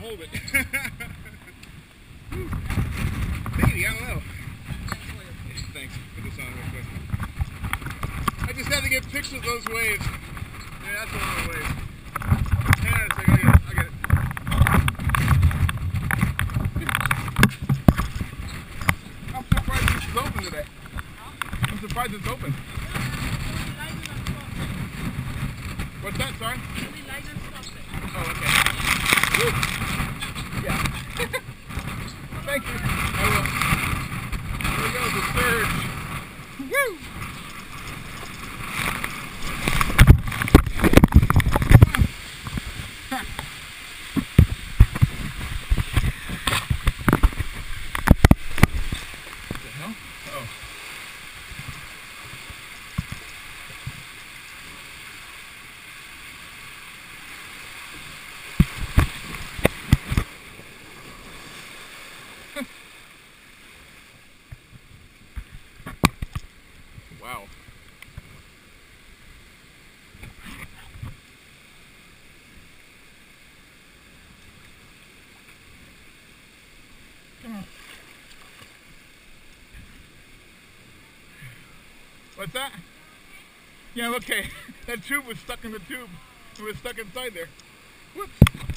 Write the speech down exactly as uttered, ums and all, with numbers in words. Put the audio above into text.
hold it. Maybe, I don't know. Thanks. Put this on real quick. I just had to get pictures of those waves. Yeah, that's one of the waves. Hang on a second. I get it. I get it. I'm surprised this is open today. I'm surprised it's open. What's that, sorry? Oh, okay. Woo. Yeah. Thank you. I will. Here we go, the surge. Woo! What the hell? Oh. Wow. Come on. What's that? Yeah, okay. That tube was stuck in the tube. It was stuck inside there. Whoops.